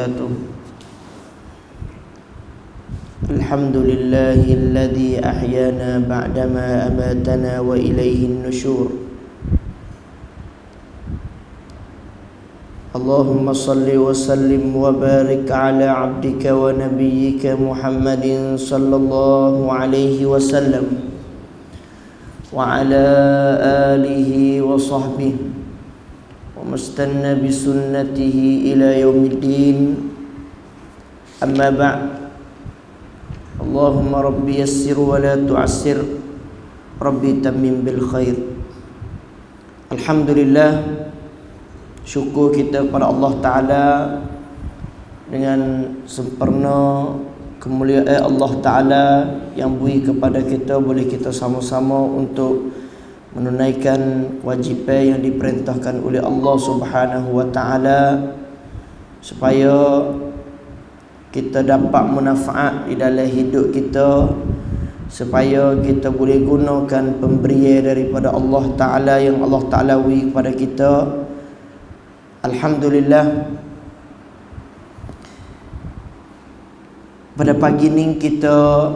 وبركاته. الحمد لله الذي أحيانا بعدما أماتنا وإليه النشور. اللهم صل وسلم وبارك على عبدك ونبيك محمد صلى الله عليه وسلم وعلى آله وصحبه ومستنى بسنته إلى يوم الدين. أما بعد، اللهم ربي يسر ولا تعسر، ربي تمم بالخير. Alhamdulillah, syukur kita kepada Allah Ta'ala dengan sempurna kemuliaan Allah Ta'ala yang beri kepada kita, boleh kita sama-sama untuk menunaikan kewajipan yang diperintahkan oleh Allah Subhanahu wa Ta'ala, supaya kita dapat manfaat di dalam hidup kita, supaya kita boleh gunakan pemberian daripada Allah Ta'ala yang Allah Ta'ala beri kepada kita. Alhamdulillah, pada pagi ini kita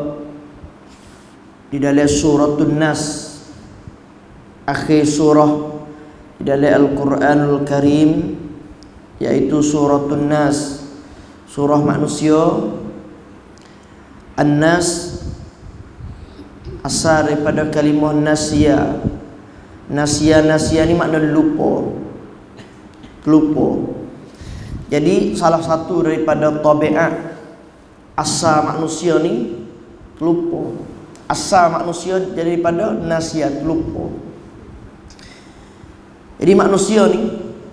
di dalam suratul Nas, akhir surah di dalam Al-Quranul Karim, yaitu suratul Nas, surah manusia. An-Nas asal daripada kalimah nasya. Nasya ni makna lupa. Jadi salah satu daripada tabiat asal manusia ni lupa. Asal manusia daripada nasya, lupa. Jadi manusia ni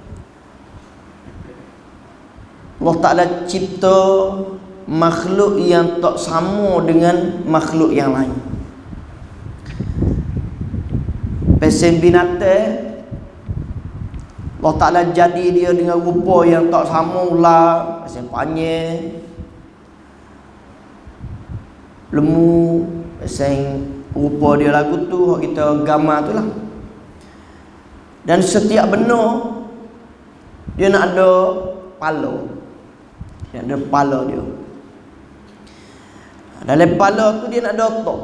Allah Ta'ala cipta makhluk yang tak sama dengan makhluk yang lain. Pesen binatang, Allah Ta'ala jadi dia dengan rupa yang tak sama ular, pesen panjang, lemu, pesen rupa dia lagu tu, kita gambar tu lah. Dan setiap benda dia nak ada kepala. Dia ada kepala dia. Dalam kepala tu dia nak ada otak.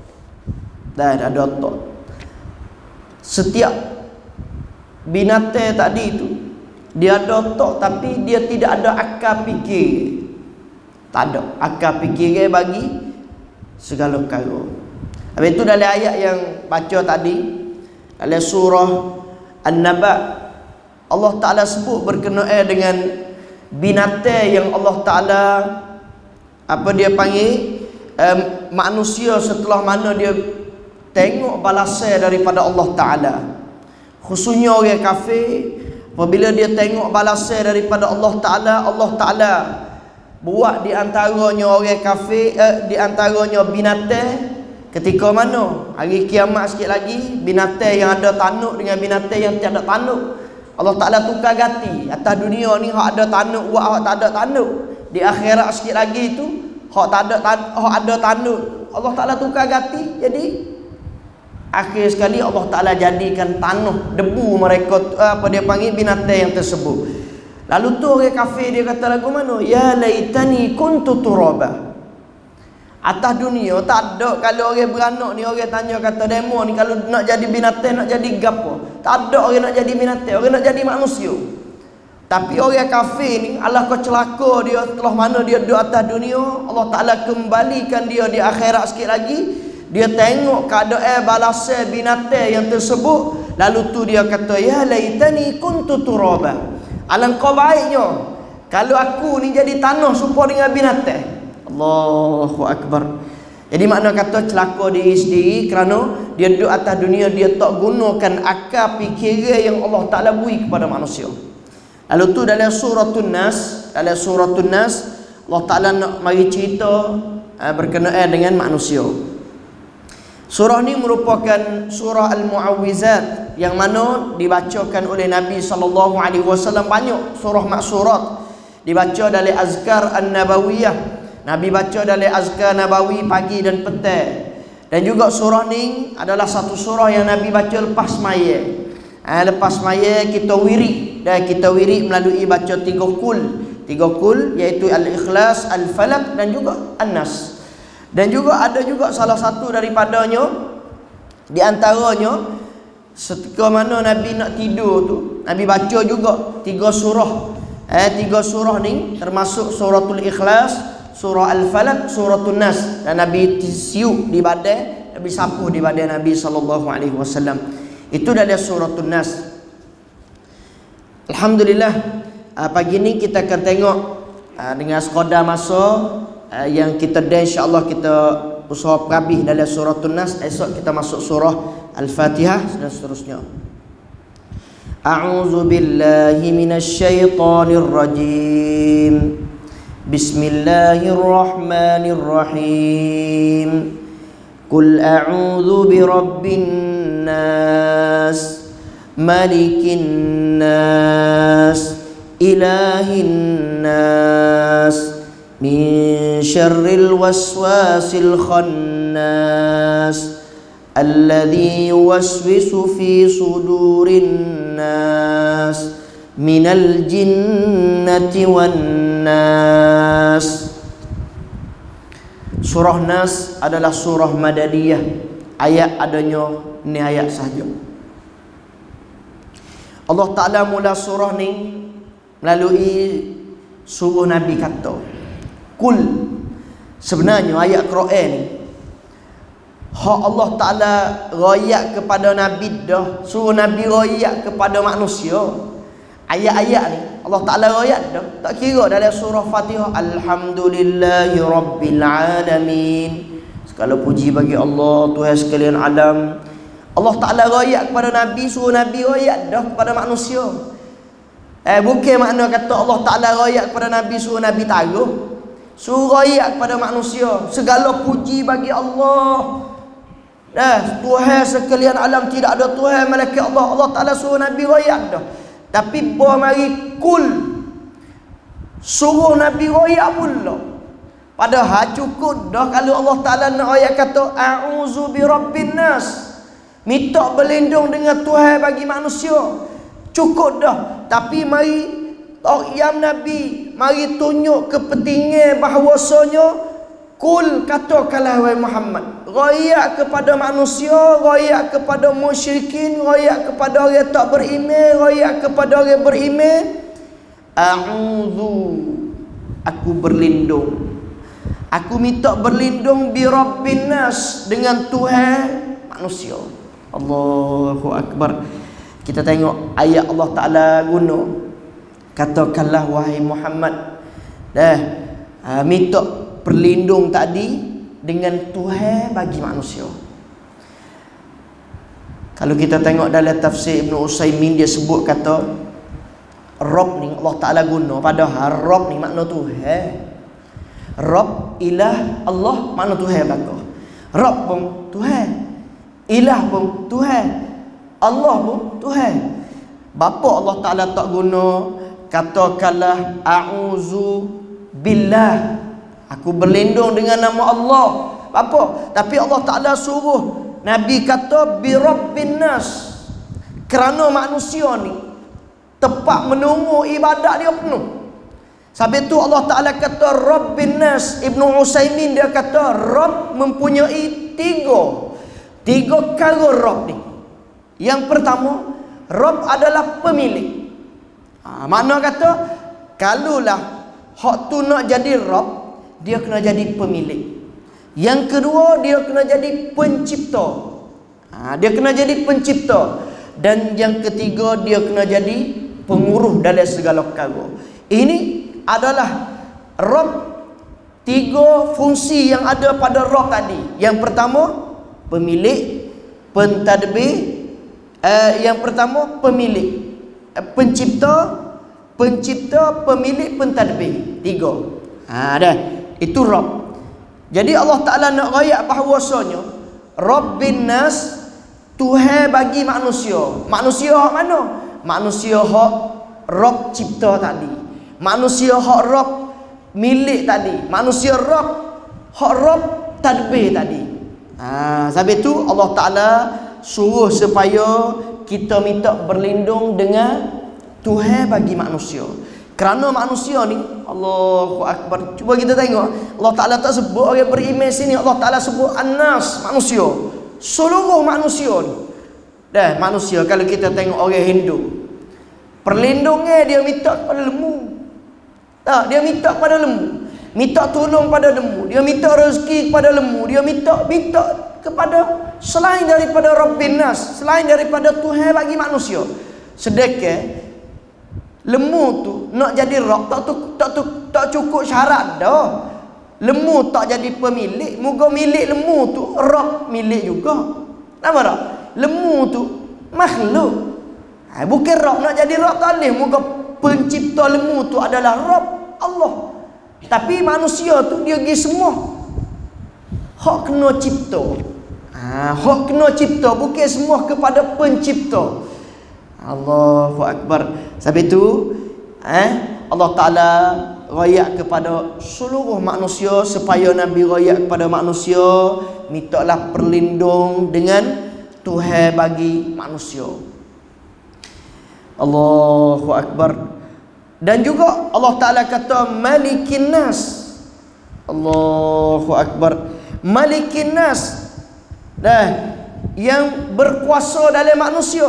Dan ada otak. Setiap binatang tadi tu dia ada otak, tapi dia tidak ada akal fikir. Tak ada akal fikir bagi segala perkara. Habis itu dalam ayat yang baca tadi, dalam surah An-Naba, Allah Ta'ala sebut berkenaan dengan binatang yang Allah Ta'ala dia panggil manusia setelah mana dia tengok balasan daripada Allah Ta'ala. Khususnya orang kafir, apabila dia tengok balasan daripada Allah Ta'ala buat di antaranya orang kafir, di antaranya binatang. Ketika mana? Hari kiamat sikit lagi, binatang yang ada tanduk dengan binatang yang tiada tanduk, Allah Ta'ala tukar ganti. Atas dunia ni hak ada tanduk buat hak tak ada tanduk. Di akhirat sikit lagi tu hak tak ada hak ada tanduk, Allah Ta'ala tukar ganti. Jadi akhir sekali Allah Ta'ala jadikan tanah, debu mereka dia panggil binatang yang tersebut. Lalu tu orang kafir dia kata lagu mana? Ya laitani kuntu turaba. Atas dunia tak ada, kalau orang beranak ni, orang tanya kata demo ni, kalau nak jadi binatang nak jadi gapo? Tak ada orang nak jadi binatang, orang nak jadi manusia. Tapi orang kafir ni, Allah kau celaka dia setelah mana dia duduk atas dunia, Allah Ta'ala kembalikan dia di akhirat sikit lagi. Dia tengok keadaan balasan binatang yang tersebut, lalu tu dia kata ya laitani kuntu turaba. Alangkah baiknya kalau aku ni jadi tanah serupa dengan binatang. Allahu Akbar. Jadi makna kata celaka diri sendiri kerana dia duduk atas dunia, dia tak gunakan akal fikiran yang Allah Ta'ala beri kepada manusia. Lalu tu dalam suratul Nas, Allah Ta'ala nak mari cerita berkenaan dengan manusia. Surah ni merupakan surah Al-Mu'awwizat yang mana dibacakan oleh Nabi SAW banyak. Surah maksurat dibaca dalam azkar an-nabawiyah. Nabi baca dalam azkar nabawi pagi dan petang. Dan juga surah ni adalah satu surah yang Nabi baca lepas sembahyang. Lepas sembahyang kita wirid, dan kita wirid melalui baca 3 kul. Tiga kul iaitu Al-Ikhlas, Al-Falaq dan juga An-Nas. Dan juga ada juga salah satu daripadanya, di antaranya ketika mana Nabi nak tidur tu, Nabi baca juga 3 surah. 3 surah ni termasuk suratul Ikhlas, surah Al-Falaq, suratul Nas. Dan Nabi siup di badan, Nabi sapuh di badan Nabi SAW. Itu dari suratul Nas. Alhamdulillah, pagi ni kita akan tengok dengan sekadar masa yang kita dah, insya-Allah kita usaha perhabis dalam suratul Nas. Esok kita masuk surah Al-Fatihah dan seterusnya. A'udzu billahi minasyaitonir rajim. Bismillahirrahmanirrahim. Qul a'udzu birabbin nas, malikin nas, ilahin nas, min syarril waswasil khannas, alladzi yuwaswisu fi sudurin nas, minal jinnati wan nas. Surah Nas adalah surah Madaniyah. Ayat adanya ni ayat sahaja. Allah Ta'ala mula surah ni melalui suruh Nabi kata kul. Sebenarnya ayat Quran ni hak Allah Ta'ala royak kepada Nabi dah, suruh Nabi royak kepada manusia. Ayat-ayat ni Allah Ta'ala royak dah. Tak kira dalam surah Fatihah, Alhamdulillahi Rabbil Alamin, segala puji bagi Allah Tuhan sekalian alam. Allah Ta'ala royak kepada Nabi, suruh Nabi royak dah kepada manusia. Bukan makna kata Allah Ta'ala royak kepada Nabi, suruh Nabi taruh. Suruh royak kepada manusia, segala puji bagi Allah. Tuhan sekalian alam, tidak ada Tuhan malaikat Allah. Allah Ta'ala suruh Nabi royak dah. Tapi bawa mari kul, suruh Nabi royak pula. Padahal cukup dah kalau Allah Ta'ala nak royak kata a'udzu birabbin nas, minta berlindung dengan Tuhan bagi manusia. Cukup dah. Tapi mari Takyam Nabi, mari tunjuk kepentingan bahawasanya kul, katakanlah wahai Muhammad, royak kepada manusia, royak kepada musyrikin, royak kepada orang tak beriman, royak kepada orang beriman. A'udzu, aku berlindung, aku minta berlindung bi rabbin nas, dengan Tuhan manusia. Allahu Akbar. Kita tengok ayat Allah Ta'ala guna, katakanlah wahai Muhammad, minta berlindung tadi dengan Tuhan bagi manusia. Kalau kita tengok dalam tafsir Ibn Utsaimin, dia sebut kata Rabb ni Allah Ta'ala guna, padahal Rabb ni makna Tuhan. Rabb, ilah, Allah makna Tuhan belaka. Rabb pun Tuhan, ilah pun Tuhan, Allah pun Tuhan. Bapa Allah Ta'ala tak guna katakanlah a'udzu billah, aku berlindung dengan nama Allah. Apa? Tapi Allah Ta'ala suruh Nabi kata bi rabbin nas, kerana manusia ni tepat menunggu ibadat dia penuh. Sebab itu Allah Ta'ala kata rabbin nas. Ibn Utsaimin dia kata Rabb mempunyai tiga kata Rabb ni. Yang pertama, Rabb adalah pemilik. Makna kata kalaulah hak tu nak jadi Rabb, dia kena jadi pemilik. Yang kedua, dia kena jadi pencipta. Dia kena jadi pencipta. Dan yang ketiga, dia kena jadi penguruh dalam segala perkara. Ini adalah Rabb, tiga fungsi yang ada pada Rabb tadi. Yang pertama, pemilik, pentadbir. Yang pertama, pemilik, pencipta, pemilik, pentadbir. Tiga. Dah. Itu Rabb. Jadi Allah Ta'ala nak rayak bahawasanya Rabbin nas, Tuhan bagi manusia. Manusia hak mana? Manusia hak Rabb cipta tadi, manusia hak Rabb milik tadi, manusia hak Rabb tadbir tadi. Sebab itu Allah Ta'ala suruh supaya kita minta berlindung dengan Tuhan bagi manusia. Kerana manusia ni, Allahu Akbar. Cuba kita tengok, Allah Ta'ala tak sebut orang beriman sini, Allah Ta'ala sebut an-nas, manusia. Seluruh manusia ni. Dah, manusia kalau kita tengok orang Hindu, perlindungan dia minta pada lembu. Tak, dia minta pada lembu. Minta tolong pada lembu. Dia minta rezeki kepada lembu. Dia minta kepada selain daripada Rabbin Nas, selain daripada Tuhan bagi manusia. Sedekah lembu tu nak jadi Rabb tak cukup syarat dah. Lembu tak jadi pemilik, moga milik lembu tu Rabb milik juga. Nampak tak? Lembu tu makhluk. Bukan Rabb, nak jadi Rabb tak boleh. Moga pencipta lembu tu adalah Rabb Allah. Tapi manusia tu dia pergi semua hak kena cipta. Hak kena cipta, bukan semua kepada pencipta. Allahu Akbar. Sebab itu Allah Ta'ala rayak kepada seluruh manusia, supaya Nabi rayak kepada manusia, mintalah perlindung dengan Tuhan bagi manusia. Allahu Akbar. Dan juga Allah Ta'ala kata Malikin Nas. Allahu Akbar. Malikin Nas, yang berkuasa dalam manusia.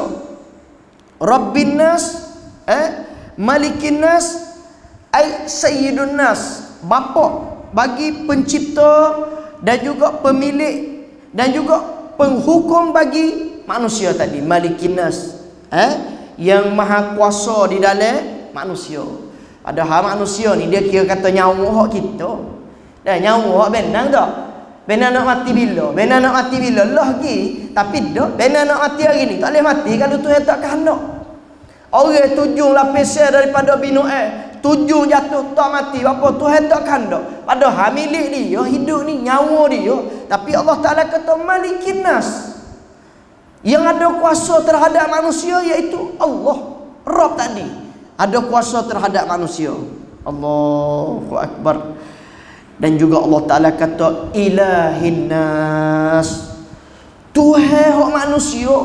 Rabbin Nas, Malikin Nas, Sayyidun Nas, bapa bagi pencipta dan juga pemilik dan juga penghukum bagi manusia tadi. Malikin Nas, yang maha kuasa di dalam manusia. Padahal manusia ni dia kira kata nyawa hak kita. Dah nyawa hak benang tak? Benang nak mati bila? Benang nak mati bila? Lah lagi. Tapi dah benang nak mati hari ni. Tak boleh mati kalau Tuhan tak kehendak. Orang 7 lapisan daripada binu air, 7 jatuh tak mati. Apa Tuhan tak kehendak? Padahal milik dia, hidup ni nyawa dia. Tapi Allah Ta'ala kata Malikin Nas, yang ada kuasa terhadap manusia, iaitu Allah Rabb tadi, ada kuasa terhadap manusia. Allahu Akbar. Dan juga Allah Ta'ala kata Ilahin Nas, Tuhan hak manusia.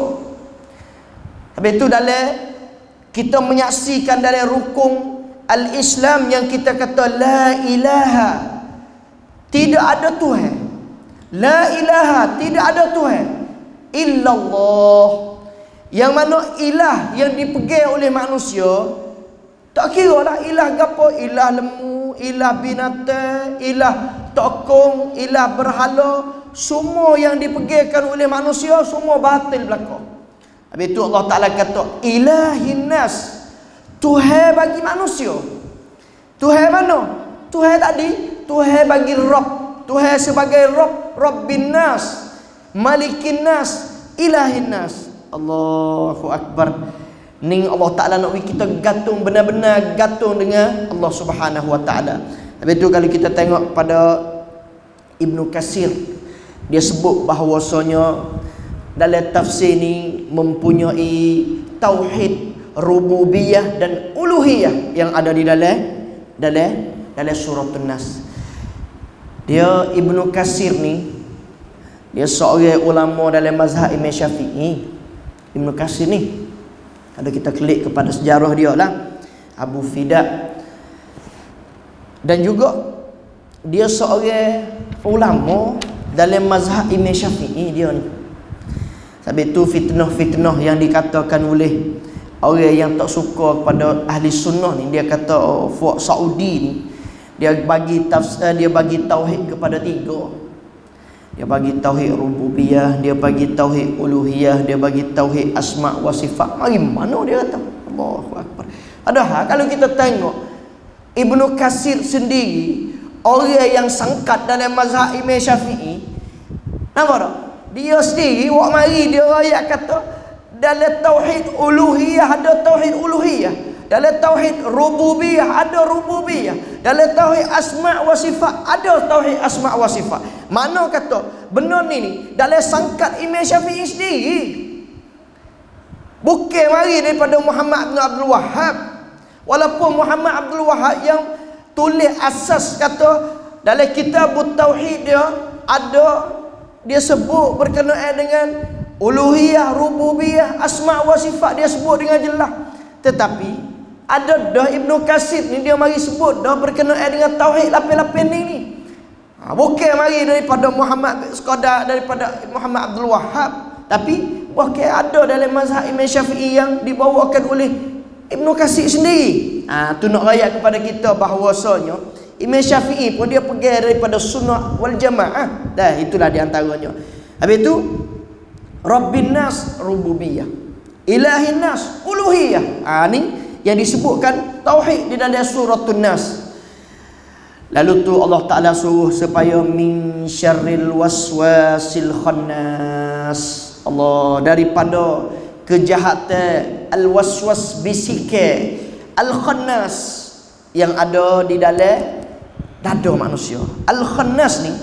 Habis itu dalam kita menyaksikan dalam rukun al-Islam yang kita kata la ilaha, tidak ada Tuhan. La ilaha, tidak ada Tuhan illallah. Yang mana ilah yang dipegang oleh manusia, tak kira lah ilah gapo, ilah lembu, ilah binatang, ilah tokong, ilah berhala, semua yang dipegangkan oleh manusia semua batil belaka. Habis itu Allah Ta'ala kata Ilahin Nas, Tuhan bagi manusia. Tuhan mana? Tuhan tadi, Tuhan bagi Rabb. Tuhan sebagai Rabb, Rabbin Nas, Malikin Nas, Ilahin Nas. Allahu Akbar. Ni Allah Ta'ala nak kita gantung, benar-benar gantung dengan Allah Subhanahu Wa Ta'ala. Habis itu kalau kita tengok pada Ibnu Katsir, dia sebut bahawasanya dalam tafsir ni mempunyai tauhid rububiyah dan uluhiyah yang ada di dalam surah An-Nas. Dia Ibnu Katsir ni, dia seorang ulama dalam mazhab Imam Syafi'i. Ibnu Katsir ni, kalau kita klik kepada sejarah dia lah, Abu Fida. Dan juga dia seorang ulama dalam mazhab Imam Syafi'i dia ni. Sebab itu fitnah-fitnah yang dikatakan oleh orang yang tak suka kepada ahli sunnah ni, dia kata Fuad Saudi ni, dia bagi tauhid kepada 3. Dia bagi tauhid rububiyah, dia bagi tauhid uluhiyah, dia bagi tauhid asma wa sifat. Mari mana dia kata? Allahu Akbar. Padahal kalau kita tengok Ibnu Katsir sendiri, orang yang sangkat dalam mazhab Imam Syafi'i, nampak tak? Dia sendiri wak mari dia ayat kata dalam tauhid uluhiyah ada tauhid uluhiyah, dalam tauhid rububiyah ada rububiyah, dalam tauhid asma wa sifat ada tauhid asma wa sifat. Mana kata benar ni dalam sangkat Imam Syafi'i sendiri, bukan mari daripada Muhammad bin Abdul Wahhab. Walaupun Muhammad Abdul Wahhab yang tulis asas kata dalam kitab tauhid dia ada, dia sebut berkenaan dengan uluhiyah, rububiyah, asma wa sifat, dia sebut dengan jelas. Tetapi Ada dah Ibnu Katsir ni dia mari sebut dah berkenaan dengan tauhid lapis-lapis ni. Bukan mari daripada Muhammad sekadar daripada Muhammad Abdul Wahhab, tapi bukan ada dalam mazhab Imam Syafi'i yang dibawakan oleh Ibnu Katsir sendiri. Tu nak rakyat kepada kita bahawasanya Imam Syafi'i pun dia pegang daripada sunnah wal jamaah. Dah itulah di antaranya. Habis itu Rabbin nas rububiyah, Ilahin nas uluhiyah. Ni yang disebutkan tauhid di dalam suratun Nas. Lalu tu Allah Ta'ala suruh supaya min syarril waswasil khannas. Allah, daripada kejahatan al-waswas bisike al-khannas yang ada di dalam dada manusia. Al-khannas ni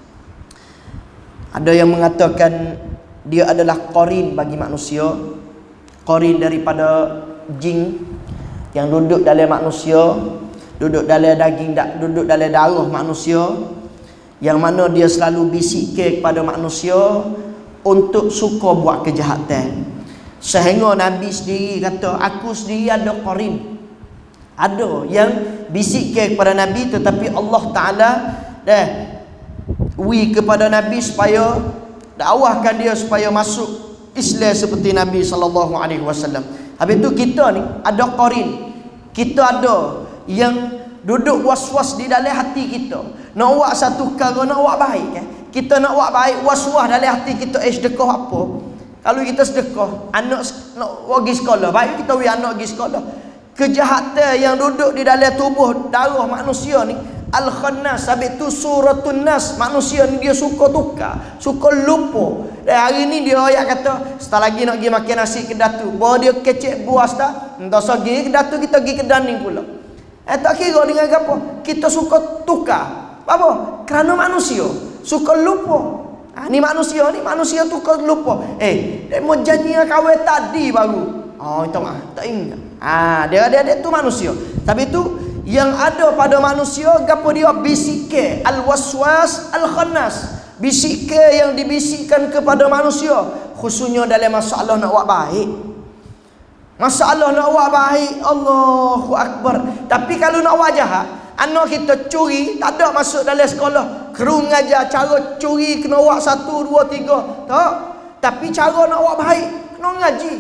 ada yang mengatakan dia adalah qarin bagi manusia, qarin daripada jin yang duduk dalam manusia, duduk dalam daging, duduk dalam darah manusia, yang mana dia selalu bisikkan kepada manusia untuk suka buat kejahatan. Sehingga Nabi sendiri kata, aku sendiri ada qarin, ada yang bisikkan kepada Nabi, tetapi Allah Ta'ala dah kepada Nabi supaya dakwahkan dia supaya masuk Islam seperti Nabi SAW. Habis tu kita ni ada qarin, kita ada yang duduk was-was di dalam hati kita. Nak buat satu perkara, nak buat baik kan? Kita nak buat baik, was-was dalam hati kita, sedekah apa? Kalau kita sedekah, anak nak pergi sekolah, baik kita bagi anak pergi sekolah. Kejahatan yang duduk di dalam tubuh darah manusia ni al-khannas. Habis tu suratun Nas, manusia ni dia suka tukar, suka lupa. Dan hari ni dia ayat kata, setelah lagi nak pergi makan nasi kedai tu, bawa dia kecek buas tak? Entah pergi kedai tu, kita pergi ke Daning pula. Tak kira dengan apa, kita suka tukar. Apa? Kerana manusia suka lupa. Ni manusia suka lupa. Dia mau janji dengan kawan tadi baru. Itu tak ingat. Dia tu manusia. Tapi tu yang ada pada manusia, gapo dia bisikkan al-waswas al-khannas. Bisikkan yang dibisikkan kepada manusia, khususnya dalam masalah nak buat baik. Masalah nak buat baik, Allahu Akbar. Tapi kalau nak buat jahat, anak kita curi, tak ada masuk dalam sekolah. Kru mengajar cara curi kena buat 1, 2, 3. Tak. Tapi cara nak buat baik, kena ngaji.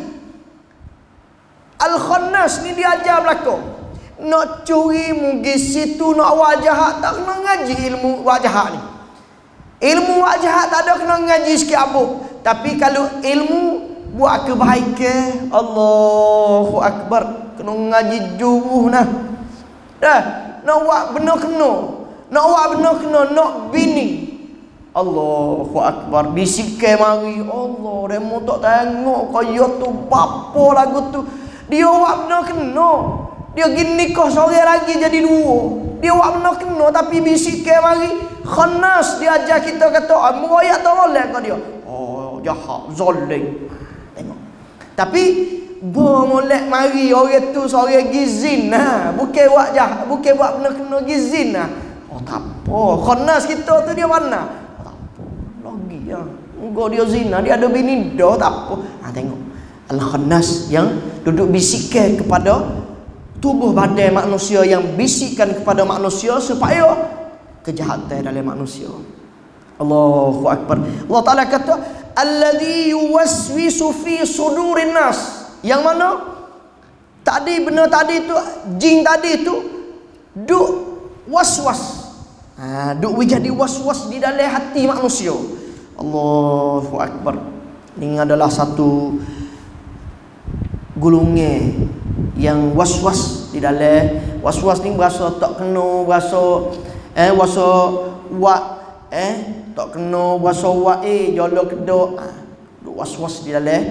Al-Khannas ni diajar belakang. Nak curi pergi situ, nak buat jahat, tak kena ngaji ilmu buat jahat ni. Ilmu buat jahat tak ada kena ngaji sikit abuk. Tapi kalau ilmu buat kebaikan, Allahu Akbar, kena ngaji juruh nah. Dah, nak buat benar kena. Nak buat benar kena, nak bini. Allahu Akbar, bisikkan mari. Allah, demo tak tengok kaya tu bapa lagu tu. Dia buat benar kena. Dia gini kau seorang lagi jadi 2. Dia buat benar kena tapi bisikkan mari. Khannas dia ajar kita kata, "Moyak tak boleh kau dia." Oh, jahat, zalim. Tapi molek mari orang tu seorang gizin bukan buat jahat, bukan buat benda kena gizin tak apa. Khannas kita tu dia mana? Tak apa. Lagi engkau dia zina, dia ada bini dah, tak apa. Tengok. Al-Khannas yang duduk bisikkan kepada tubuh badan manusia, yang bisikkan kepada manusia supaya kejahatan dalam manusia. Allahu Akbar. Allah Ta'ala kata, alladhi yuwaswisu fi sudurin nas. Yang mana tadi benda tadi tu, jin tadi tu duk waswas. Duk jadi waswas di dalam hati manusia. Allahu Akbar. Ini adalah satu golongan yang waswas di dalam. Waswas ni berasa tak kena, berasa tak kena bahasa wa jolo kedok. Duk waswas di dalam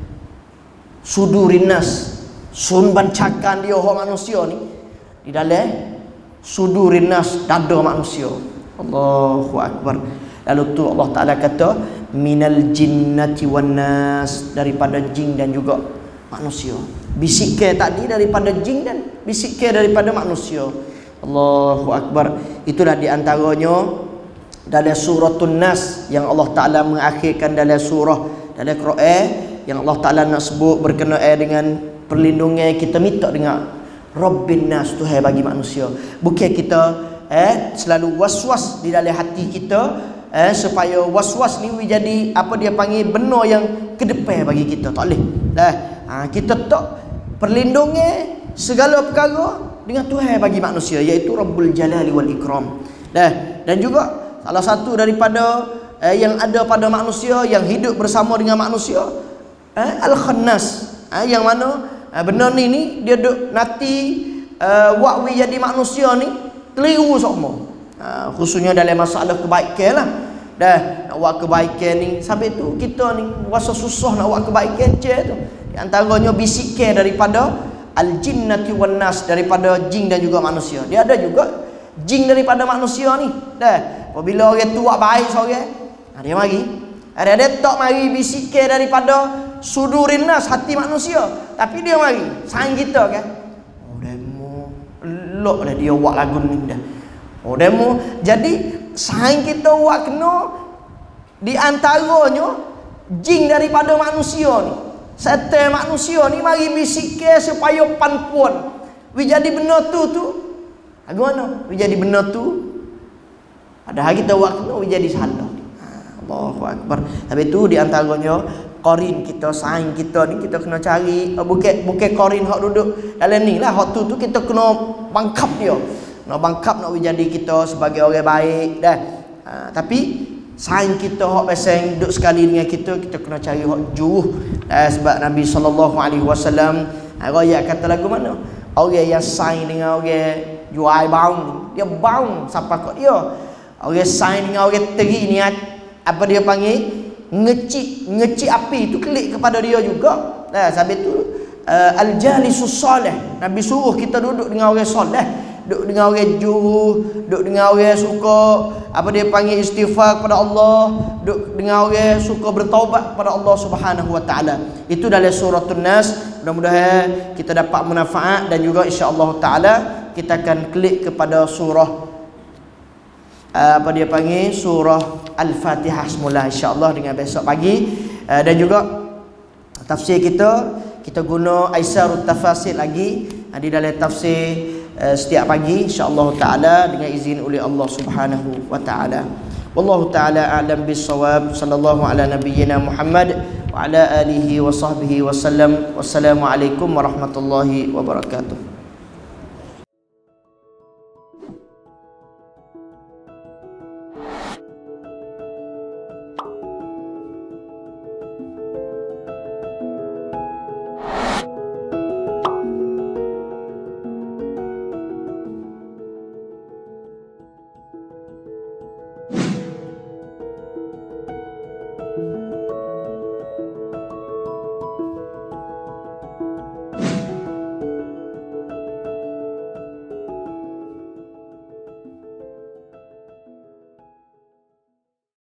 sudurinas, sun bancakan dia orang manusia ni di dalam sudurinas, dada manusia. Allahu Akbar. Lalu tu Allah Ta'ala kata minal jinnati wan nas, daripada jin dan juga manusia. Bisikkan tadi daripada jin dan bisikkan daripada manusia. Allahu Akbar. Itulah di antaranya dalam suratun Nas yang Allah Ta'ala mengakhirkan dalam surah dalam Quran, yang Allah Ta'ala nak sebut berkenaan dengan perlindungan. Kita minta dengan Rabbin nas, Tuhan bagi manusia. Bukan kita selalu was-was di dalam hati kita supaya was-was ni jadi apa dia panggil benar yang ke depan bagi kita. Tak boleh. Kita tak perlindungi segala perkara dengan Tuhan bagi manusia, iaitu Rabbul Jalali wal Ikram. Dan juga salah satu daripada yang ada pada manusia yang hidup bersama dengan manusia, Al-Khannas, yang mana benda ni dia duk nanti wakwi jadi manusia ni keliru semua, khususnya dalam masalah kebaikan lah. Nak buat kebaikan ni, sampai tu kita ni rasa susah nak buat kebaikan je tu. Di antaranya bisikan daripada al-jinnati wan nas, daripada jin dan juga manusia. Dia ada juga jin daripada manusia ni. Apabila orang tu buat baik seorang, dia mari. Ada tak mari bisikan daripada sudurin nas, hati manusia. Tapi dia mari sayang kita kan. Demo elok lah dia buat lagu ni dah. Demo jadi sayang kita buat kena di antaranya jin daripada manusia ni. Setan manusia ni mari bisikan supaya pan-puan. Jadi benar tu bagaimana? Jadi benar tu padahal kita buat kena jadi salah. Allahu Akbar. Tapi tu di antaranya qarin kita, saing kita ni kita kena cari, bukan qarin hak duduk dalam ni lah, hak tu kita kena bangkap dia. Nak bangkap nak jadi kita sebagai orang baik dah. Tapi saing kita hak pasang duduk sekali dengan kita kena cari hak jauh. Sebab Nabi SAW ayat kata lagu mana? Orang yang saing dengan orang jual baung, dia baung sampai kat dia. Orang saing dengan orang teri niat apa dia panggil ngecik api itu klik kepada dia juga. Sebab itu al-jalisus salih, Nabi suruh kita duduk dengan orang soleh, duduk dengan orang jujur, duduk dengan orang suka apa dia panggil istighfar kepada Allah, duduk dengan orang suka bertaubat kepada Allah Subhanahu wa taala. Itu dalam suratul Nas. Mudah-mudahan kita dapat manfaat dan juga insya-Allah taala kita akan klik kepada surah apa dia panggil surah Al-Fatihah semula insya-Allah dengan besok pagi. Dan juga tafsir kita guna Aisarut Tafasil lagi di dalam tafsir setiap pagi insya-Allah taala dengan izin oleh Allah Subhanahu wa taala. Wallahu taala a'lam bis-shawab. Sallallahu ala nabiyyina Muhammad wa ala alihi wa sahbihi wasallam. Wassalamualaikum warahmatullahi wabarakatuh.